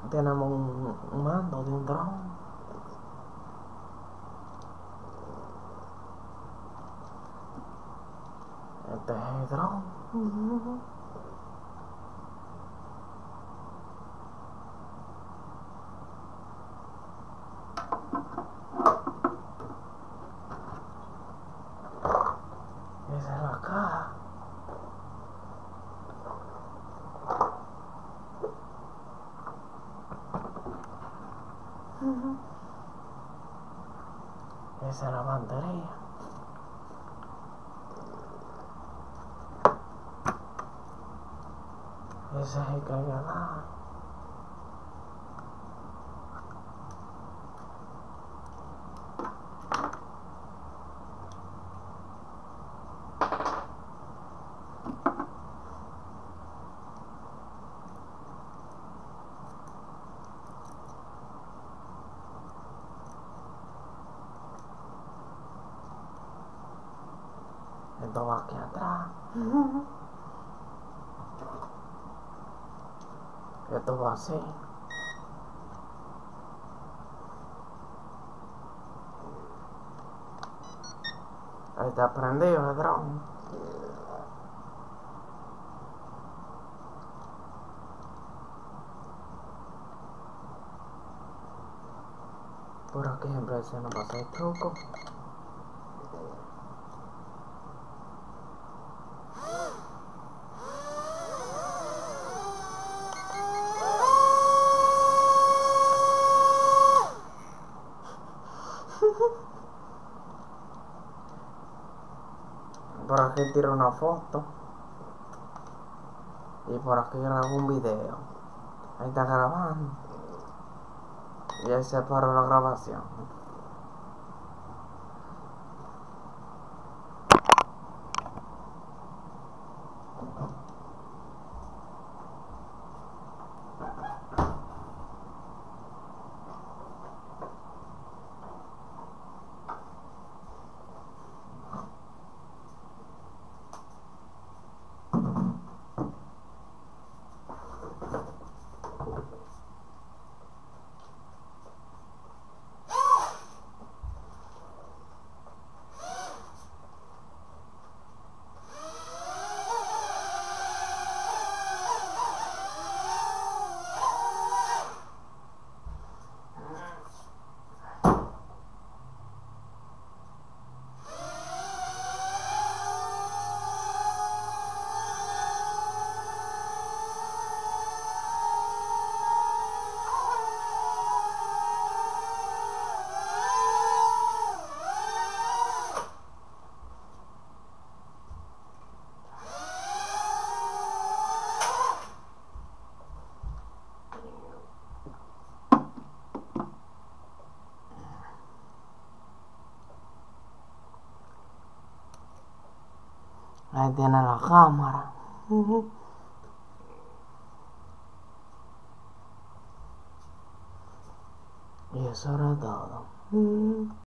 Tenemos un mando de un dron. Este es el dron. Esa es la caja. Esa es la batería. Ese es el cargador. Esto va aquí atrás. Esto va así. Ahí está prendido el dron. Por aquí siempre se nos pasa el truco. Por aquí tiro una foto. Y por aquí grabo un video. Ahí está grabando. Y ahí se paró la grabación. Ahí tiene la cámara. Y eso era todo.